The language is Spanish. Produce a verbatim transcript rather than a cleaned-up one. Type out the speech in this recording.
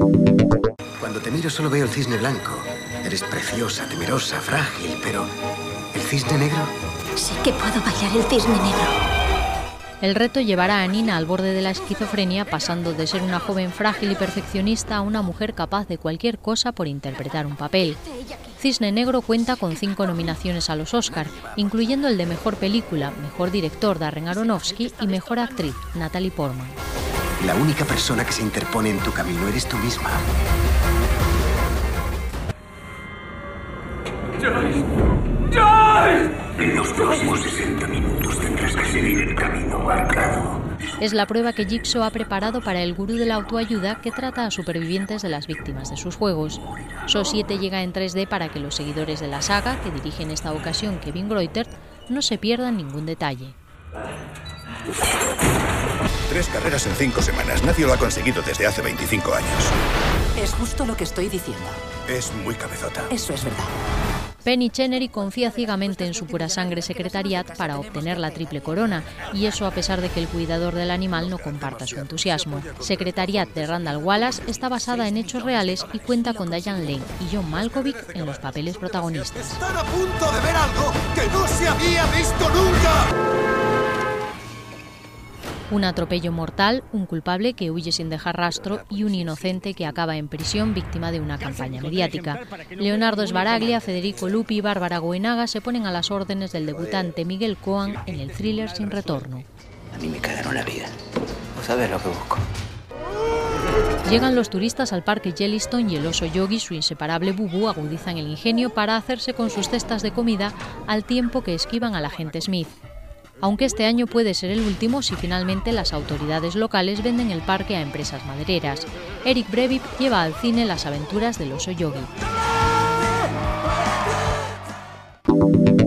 Cuando te miro solo veo el cisne blanco. Eres preciosa, temerosa, frágil, pero... ¿el cisne negro? Sí que puedo bailar el cisne negro. El reto llevará a Nina al borde de la esquizofrenia, pasando de ser una joven frágil y perfeccionista a una mujer capaz de cualquier cosa por interpretar un papel. Cisne Negro cuenta con cinco nominaciones a los Oscar, incluyendo el de Mejor Película, Mejor Director Darren Aronofsky y Mejor Actriz Natalie Portman. La única persona que se interpone en tu camino eres tú misma. ¡Joyce! ¡Joyce! En los próximos sesenta minutos tendrás que seguir el camino marcado. Es la prueba que Jigsaw ha preparado para el gurú de la autoayuda que trata a supervivientes de las víctimas de sus juegos. Saw siete llega en tres D para que los seguidores de la saga, que dirige en esta ocasión Kevin Greutert, no se pierdan ningún detalle. Tres carreras en cinco semanas. Nadie lo ha conseguido desde hace veinticinco años. Es justo lo que estoy diciendo. Es muy cabezota. Eso es verdad. Penny Chenery confía ciegamente en su pura sangre Secretariat para obtener la triple corona, y eso a pesar de que el cuidador del animal no comparta su entusiasmo. Secretariat de Randall Wallace está basada en hechos reales y cuenta con Diane Lane y John Malkovich en los papeles protagonistas. ¡Están a punto de ver algo que no se había visto nunca! Un atropello mortal, un culpable que huye sin dejar rastro y un inocente que acaba en prisión víctima de una campaña mediática. Leonardo Sbaraglia, Federico Lupi y Bárbara Goenaga se ponen a las órdenes del debutante Miguel Coan en el thriller Sin Retorno. A mí me cagaron la vida. ¿No sabes lo que busco? Llegan los turistas al parque Yellowstone y el oso Yogi, su inseparable Bubu, agudizan el ingenio para hacerse con sus cestas de comida al tiempo que esquivan al agente Smith. Aunque este año puede ser el último si finalmente las autoridades locales venden el parque a empresas madereras. Eric Brevik lleva al cine las aventuras del oso Yogi.